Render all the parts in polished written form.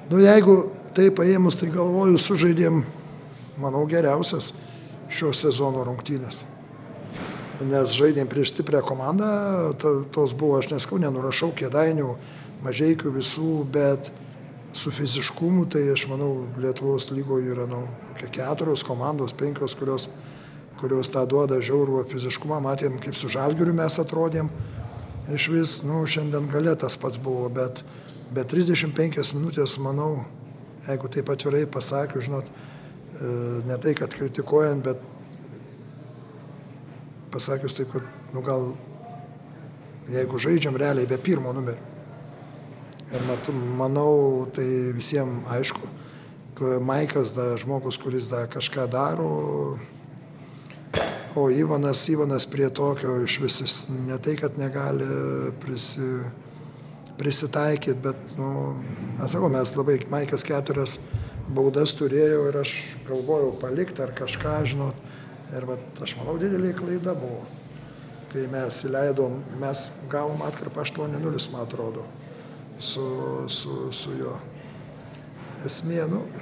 Nu, jeigu tai paėmus, tai galvoju, sužaidėm, manau, geriausias šio sezono rungtynės. Nes žaidėm prieš stiprią komandą, tos buvo, aš neskau, nenurašau Kėdainių, Mažeikių visų, bet su fiziškumu, tai aš manau, Lietuvos lygoje yra, kokie 4 komandos, 5, kurios tą duoda žiaurų fiziškumą. Matėm, kaip su Žalgiriu mes atrodėm. Iš vis, šiandien gale tas pats buvo, bet 35 minutės, manau, jeigu taip atvirai pasakiau, žinot, ne tai, kad kritikuojant, bet pasakius taip, kad, gal, jeigu žaidžiam realiai be pirmo numerio. Ir manau, tai visiems aišku, Maikas, žmogus, kuris kažką daro, o Ivanas prie tokio iš visis ne tai, kad negali prisitaikyti, bet, aš sakau, mes labai, Maikas 4 baudas turėjo ir aš galvojau palikti ar kažką, žinot, ir aš manau, didelė klaida buvo, kai mes įleidom, mes gavom atkarpą 8-0, man atrodo, su jo esmė,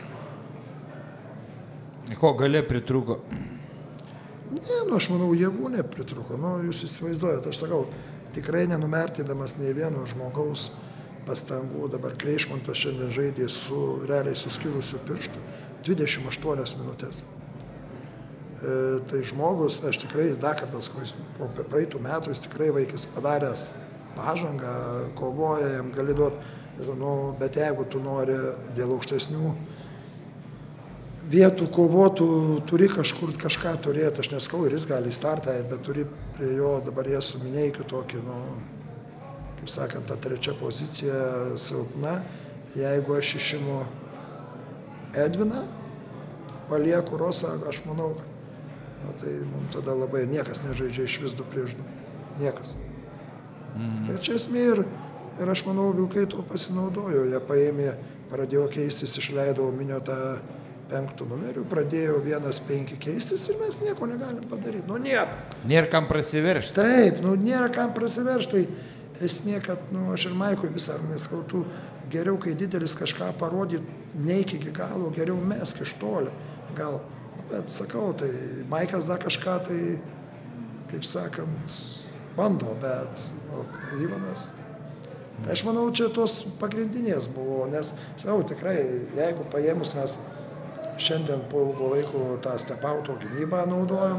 Ko gale pritrūko? Ne, aš manau, jėgų nepritruko. Jūs įsivaizduojate, aš sakau, tikrai nenumertydamas nei vieno žmogaus pastangų. Dabar Kreišmontas šiandien žaidė realiai suskilusiu pirštu 28 minutės. Tai žmogus, aš tikrai, dar kartas, kuris po praeitų metų, jis tikrai vaikis padaręs pažangą, kovoja, jam gali duoti, bet jeigu tu nori dėl aukštesnių vietų kovotų, turi kažkur kažką turėti, aš neskau, ir jis gali į startą, bet turi prie jo, dabar jie su Mineikiu tokį, kaip sakant, ta 3 pozicija silpna. Jeigu aš išimu Edviną, palieku Rosą, aš manau, kad tai mums tada labai niekas nežaidžia iš vis 2-2. Niekas. Tai čia esmė ir aš manau, Vilkai to pasinaudojo. Jie paėmė, pradėjo keistis, išleido Minio tą 5 numerių, pradėjo 1-5 keistis ir mes nieko negalim padaryti. Nieko. Nėra kam prasiveršti. Taip, nėra kam prasiveršti. Tai esmė, kad, aš ir Maikui visą neskautų, geriau, kai didelis kažką parodyt, neik iki galo, geriau mesk iš toli. Gal, bet sakau, tai Maikas dar kažką, tai, kaip sakant, bando, bet Ivanas. Tai aš manau, čia tos pagrindinės buvo, nes, sakau, tikrai, jeigu paėmus mes šiandien po ilgo laiko tą stepauto gynybą naudojom,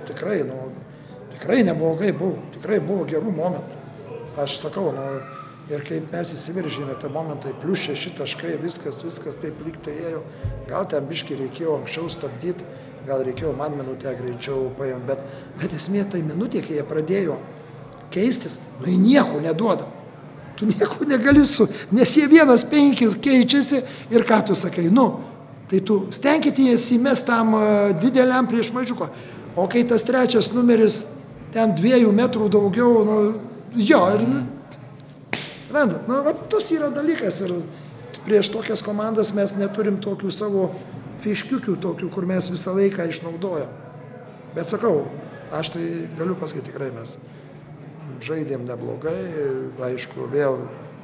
tikrai neblogai buvo, tikrai buvo gerų momentų. Aš sakau, ir kaip mes įsiveržėme tą momentą, plius 6 taškai, viskas taip lyg tai ėjo. Gal ten biškį reikėjo anksčiau stabdyti, gal reikėjo man minutę greičiau paimti, bet esmė tai minutė, kai jie pradėjo keistis, jie nieko neduoda. Tu nieko negali nes jie 1-5 keičiasi ir ką tu sakai, tai tu stenkitės įmest tam dideliam prieš mažiuko. O kai tas 3 numeris ten 2 metrų daugiau, jo, ir randat, tas yra dalykas ir prieš tokias komandas mes neturim tokių savo fiškiukių, tokių, kur mes visą laiką išnaudojam. Bet sakau, aš tai galiu pasakyti, tikrai mes žaidėm neblogai, aišku, vėl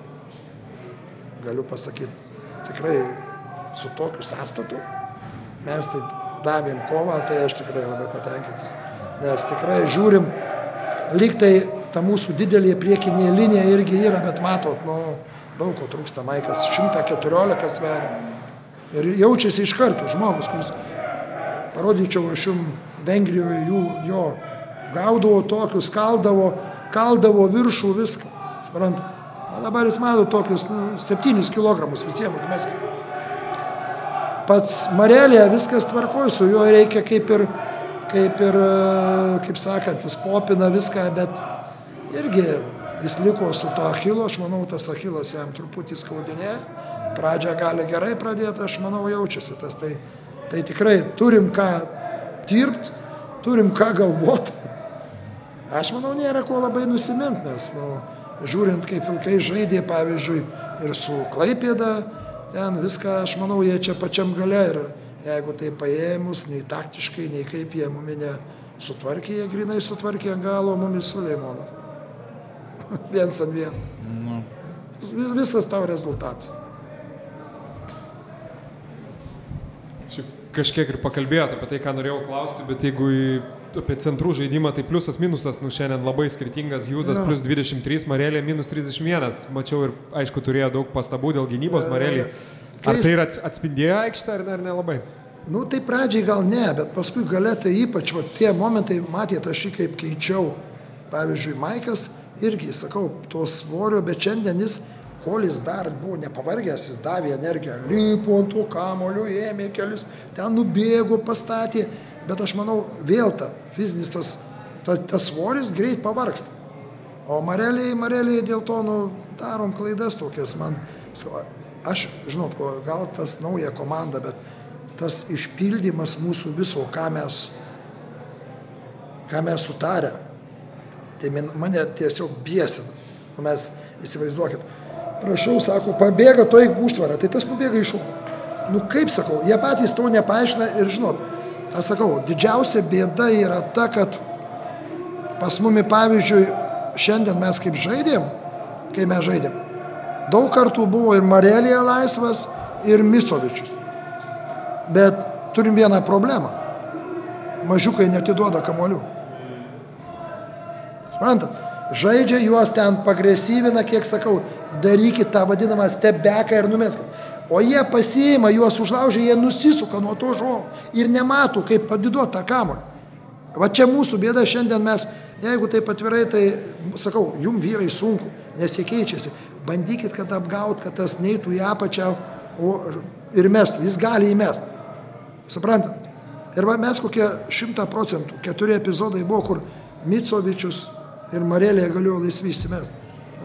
galiu pasakyti, tikrai su tokiu sąstatu, mes taip davėm kovą, tai aš tikrai labai patenkintas. Nes tikrai žiūrim, lyg tai ta mūsų didelė priekinė linija irgi yra, bet matot, daug ko trūksta. Maikas 114 sveria. Ir jaučiasi iš karto žmogus, kuris, parodyčiau aš jums, Vengrijoje jo gaudavo tokius, kaldavo viršų viską. Suprantate? O dabar jis mato tokius 7 kilogramus visiems užmeskit. Pats Marelė viskas tvarkoja, su juo reikia kaip sakant, jis popina viską, bet irgi jis liko su to Achilo, aš manau, tas Achilas jam truputį skaudinė, pradžią gali gerai pradėti, aš manau, jaučiasi tas, tai tikrai turim ką dirbti, turim ką galvoti. Aš manau, nėra ko labai nusimint, nes, žiūrint, kaip Vilkai žaidė, pavyzdžiui, ir su Klaipėda, ten viską, aš manau, jie čia pačiam gale ir jeigu tai paėmus, nei taktiškai, nei kaip jie muminę sutvarkė, jie grinai sutvarkė galo mumis Suleimonas. 1-1. Visas tavo rezultatas. kažkiek ir pakalbėjote apie tai, ką norėjau klausti, bet jeigu apie centrų žaidimą, tai pliusas, minusas, šiandien labai skirtingas, Hjūzas plus 23, Marelė minus 31, mačiau ir, aišku, turėjo daug pastabų dėl gynybos, Marelė. Ar tai ir atspindėjo aikštę, ar nelabai? Nu, tai pradžiai gal ne, bet paskui gale tai ypač, tie momentai, matėte, aš jį kaip keičiau. Pavyzdžiui, Maikas irgi, sakau, to svorio, bet šiandien jis, kol jis dar buvo nepavargęs, jis davė energiją, lipo ant to kamulio, ėmė kelis, ten nubėgo, pastatė, bet aš manau, vėl fizinis tas svoris greit pavargsta. O Mareliai dėl to, darom klaidas tokias, aš, žinot, gal tas nauja komanda, bet tas išpildymas mūsų viso, ką mes sutarę, tai mane tiesiog biesina. Mes įsivaizduokit, prašau, sako, pabėga to į užtvarą, tai tas nubėga iš šono. Kaip sakau, jie patys to nepaaiškina ir žinot, aš sakau, didžiausia bėda yra ta, kad pas mumi, pavyzdžiui, šiandien mes kaip žaidėm, kai mes žaidėm, daug kartų buvo ir Marelija laisvas, ir Misovičius. Bet turim vieną problemą. Mažiukai netiduoda kamuolių. Sprantat? Žaidžia juos ten pagresyvina, kiek sakau, darykit tą vadinamą stebeką ir numeskit. O jie pasiima, juos užlaužia, jie nusisuka nuo to žogo ir nemato, kaip padiduoti tą kamuolį. Va čia mūsų bėda šiandien mes, jeigu taip atvirai, tai sakau, jum vyrai sunku, nes jie keičiasi. Bandykit, kad apgaut, kad tas neitų į apačią ir mestų. Jis gali įmesti. Suprantat? Ir va mes kokie 100%, 4 epizodai buvo, kur Micovičius ir Marelė galėjo laisvai išsimesti.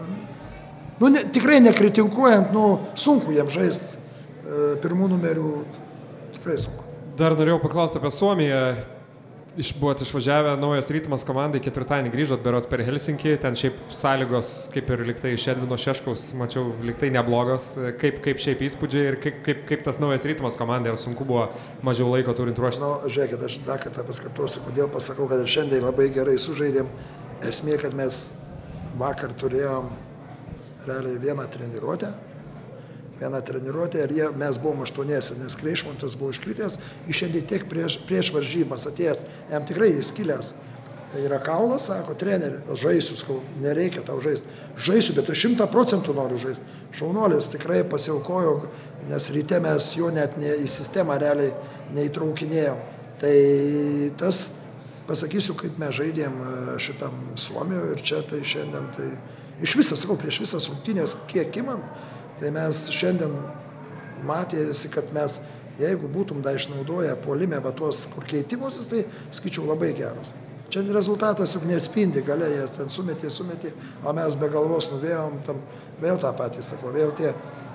Tikrai nekritikuojant, sunku jiems žaisti pirmų numerių, tikrai sunku. Dar norėjau paklausti apie Suomiją. Buvot išvažiavę, naujas ritmas komandai, ketvirtadienį grįžot berods per Helsinkį, ten šiaip sąlygos, kaip ir liktai iš Edvino Šeškaus, mačiau, liktai neblogos. Kaip šiaip įspūdžiai ir kaip tas naujas ritmas komandai, ar sunku buvo mažiau laiko turint ruoštis? Žiūrėkit, aš dar kartą paskatosiu, kodėl pasakau, kad ir šiandien labai gerai sužaidėm. Esmė, kad mes vakar turėjom realiai vieną treniruotę ir mes buvom 8, nes Kreišmontas buvo iškritęs, iš šiandien tiek prieš varžybas atėjęs, jam tikrai įskilęs. Yra kaulas, sako, treneri, žaisiu, nereikia tau žaisti. Žaisiu, bet ir 100% noriu žaisti. Šaunuolis tikrai pasiaukojo, nes ryte mes jo net į sistemą realiai neįtraukinėjom. Tai tas, pasakysiu, kaip mes žaidėm šitam Suomijoje ir čia, tai šiandien, tai iš visą, sakau, prieš visas rungtynės, kiek imant, tai mes šiandien matėsi, kad mes, jeigu būtum dar išnaudoję puolime tuos, kur keitimusis, tai skaičiau labai geros. Čia rezultatas juk neatspindi, gale jie ten sumetė, o mes be galvos nuvėjom, tam vėl tą patį, sako, vėl tie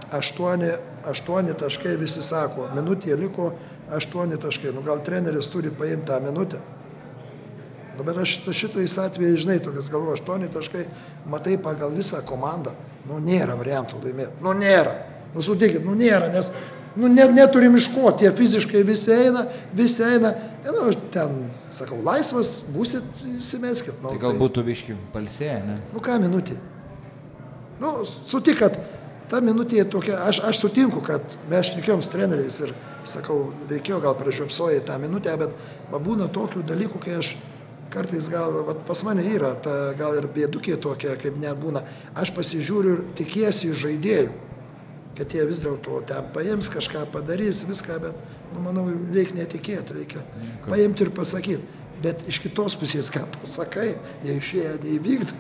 8 taškai, visi sako, minutė liko 8 taškai, gal treneris turi paimti tą minutę. Bet aš šitais atvejais, žinai, tokias galvo, 8 taškai, matai pagal visą komandą, nėra variantų laimėti, nėra, sutikit, nėra, nes neturim iš ko, tie fiziškai visi eina, ten, sakau, laisvas, būsit, įsimeskit. Tai galbūt tu biški palsėję, ne? Ką minutė? Sutik, kad ta minutė tokia, aš sutinku, kad mes šnekėjom su treneriais ir, sakau, reikėjo gal pražiopsojai tą minutę, bet būna tokių dalykų, kai aš kartais gal, pas mane yra, gal ir bėdukė tokia, kaip net būna. Aš pasižiūriu ir tikiesi žaidėjų, kad jie vis dėlto ten paims, kažką padarys, viską, bet, manau, reikia netikėti, reikia paimti ir pasakyti. Bet iš kitos pusės, ką pasakai, jie išėję neįvykdo.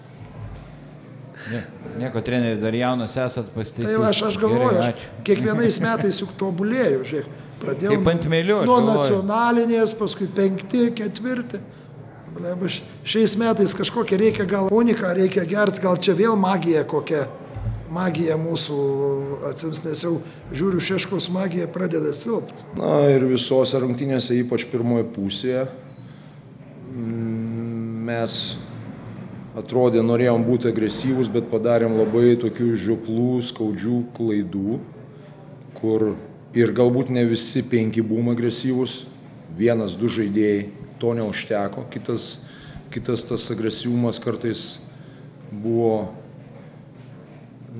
Nieko, treneri, dar jaunas esat pasitaisyti. Tai aš galvoju, kiekvienais metais juk tobulėjau, žiūrėk, pradėjau nuo nacionalinės, paskui 5, 4. Šiais metais kažkokią reikia gal uniką, reikia gerti, gal čia vėl magija kokia, magija mūsų atsims, nes jau žiūriu, Šeškaus magija pradeda silpti. Ir visose rungtynėse, ypač pirmoje pusėje, mes atrodė, norėjom būti agresyvus, bet padarėm labai tokių žioplų, skaudžių klaidų, kur ir galbūt ne visi 5 buvom agresyvus, 1-2 žaidėjai. To neužteko, kitas tas agresyvumas kartais buvo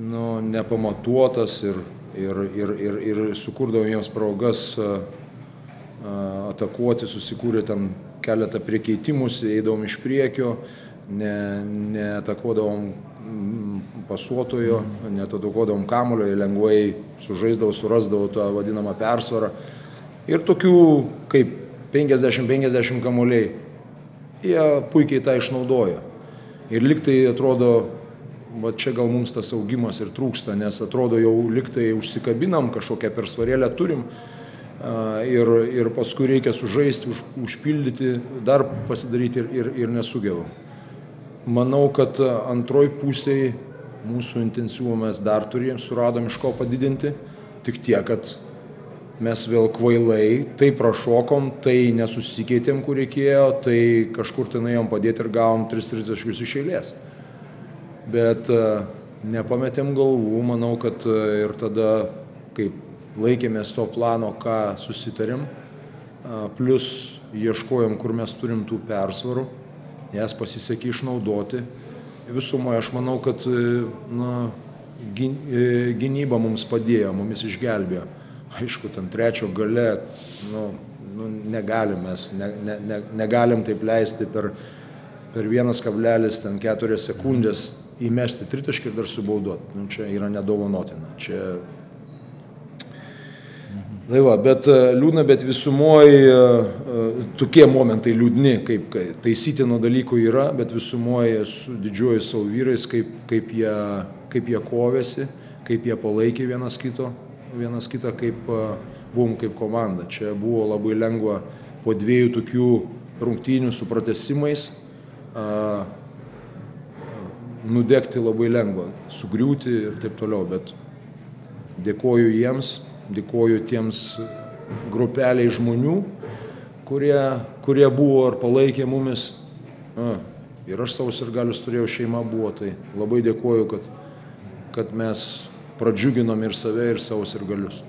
nepamatuotas ir sukurdavom jiems progas atakuoti, susikūrė ten keletą priekeitimų, eidavom iš priekio, neatakuodavom pasuotojo, neatakuodavom kamulio, lengvai sužaisdavo, surasdavo tą vadinamą persvarą. Ir tokių kaip 50-50 kamuoliai, jie puikiai tą išnaudoja. Ir liktai atrodo, va čia gal mums tas augimas ir trūksta, nes atrodo jau liktai užsikabinam, kažkokią persvarėlę turim ir paskui reikia sužaisti, užpildyti, dar pasidaryti ir nesugebam. Manau, kad antroj pusėje mūsų intensyvumą mes dar suradom iš ko padidinti, tik tiek, kad mes vėl kvailai, tai prašokom, tai nesusikeitėm, kur reikėjo, tai kažkur tai nuėjom padėti ir gavom 3 taškus iš eilės. Bet nepametėm galvų, manau, kad ir tada, kaip laikėmės to plano, ką susitarėm, plus ieškojom, kur mes turim tų persvarų, jas pasisekė išnaudoti. Visumoje aš manau, kad gynyba mums padėjo, mumis išgelbėjo. Aišku, ten trečio gale negalim mes, negalim taip leisti per 1,4 sekundės įmesti tritaškį ir dar subauduoti. Čia yra nedovanotina. Tai va, bet liūdna, bet visumoje tokie momentai liūdni, kaip taisytino dalykų yra, bet visumoje didžiuoju savo vyrais, kaip jie kovėsi, kaip jie palaikė vienas kitą, kaip buvom kaip komanda. Čia buvo labai lengva po 2 tokių rungtynių su pratesimais nudegti labai lengva, sugriūti ir taip toliau, bet dėkoju jiems, dėkoju tiems grupeliai žmonių, kurie buvo ir palaikė mumis. Ir aš savo sirgalius turėjau, šeima buvo, tai labai dėkoju, kad mes pradžiuginom ir save, ir savo sirgalius.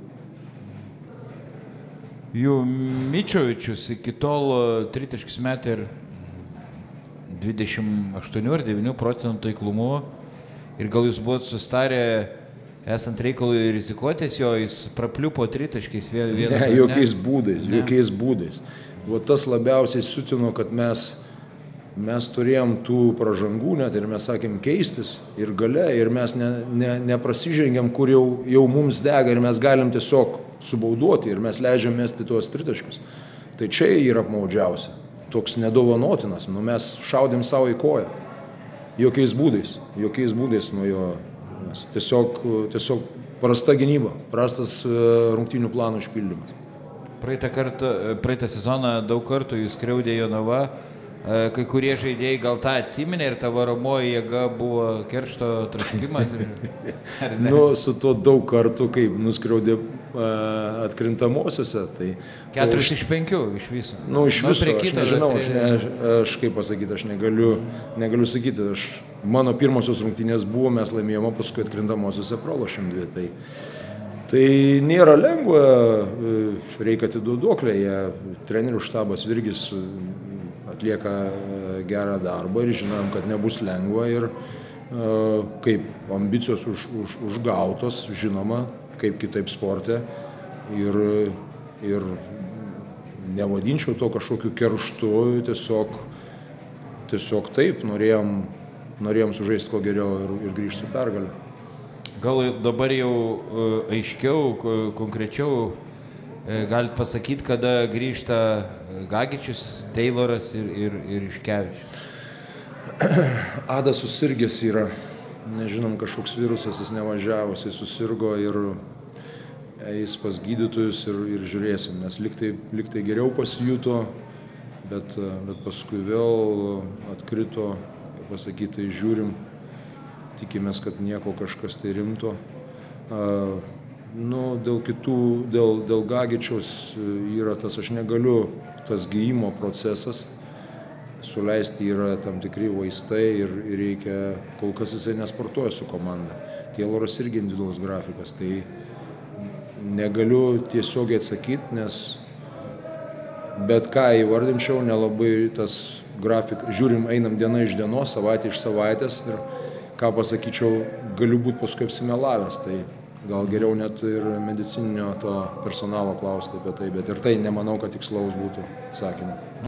Jų Mičovičius iki tol tritaškius metė ir 28 ar 9% taiklumu. Ir gal jūs buvot sustarę, esant reikalui rizikuotės jo, jis prapliupo tritaškiais vieną. Ne, jokiais būdais. Va tas labiausiai sutino, kad mes turėjom tų pražangų, net ir mes sakėm keistis ir gale, ir mes neprasižengiam, kur jau mums dega ir mes galim tiesiog subauduoti ir mes leidžiam mesti tuos tritaškius. Tai čia yra apmaudžiausia. Toks nedovanotinas, mes šaudėm savo į koją. Jokiais būdais nuo jo. Tiesiog prasta gynyba, prastas rungtynių planų išpildymas. Praeitą sezoną daug kartų jūs skriaudė Jonava, kai kurie žaidėjai gal tą atsiminė ir ta varomoji jėga buvo keršto troškimas? Su to daug kartų, kaip nuskriaudė atkrintamosiose. Tai 4 iš 5 iš viso. Iš viso, aš nežinau, aš kaip pasakyti, aš negaliu sakyti. Mano pirmosios rungtynės buvo, mes laimėjome, paskui atkrintamosiose pralošėm 2. Tai nėra lengva, reikia atiduoti duoklę. Trenerių štabas Virgis atlieka gerą darbą ir žinom, kad nebus lengva ir kaip ambicijos užgautos, žinoma, kaip kitaip sporte ir nevadinčiau to kažkokiu kerštu, tiesiog taip, norėjom sužaisti kuo geriau ir grįžti su pergalę. Gal dabar jau aiškiau, konkrečiau galit pasakyti, kada grįžta Gagičius, Tayloras ir Juškevičius? Adas susirgęs yra, nežinom, kažkoks virusas, jis nevažiavo, jis susirgo ir eis pas gydytojus ir žiūrėsim, nes liktai geriau pasijuto, bet paskui vėl atkrito, pasakytai, žiūrim, tikimės, kad nieko kažkas tai rimto. Dėl Gagičiaus yra tas, aš negaliu, tas gijimo procesas, suleisti yra tam tikri vaistai ir reikia, kol kas jisai nesportuoja su komanda. Tayloras irgi individualus grafikas, tai negaliu tiesiogiai atsakyti, nes bet ką įvardinčiau, nelabai tas grafikas, žiūrim, einam diena iš dienos, savaitė iš savaitės ir ką pasakyčiau, galiu būti paskui apsimelavęs, tai Gal geriau net ir medicininio to personalo klausti apie tai, bet ir tai nemanau, kad tikslaus būtų atsakymo.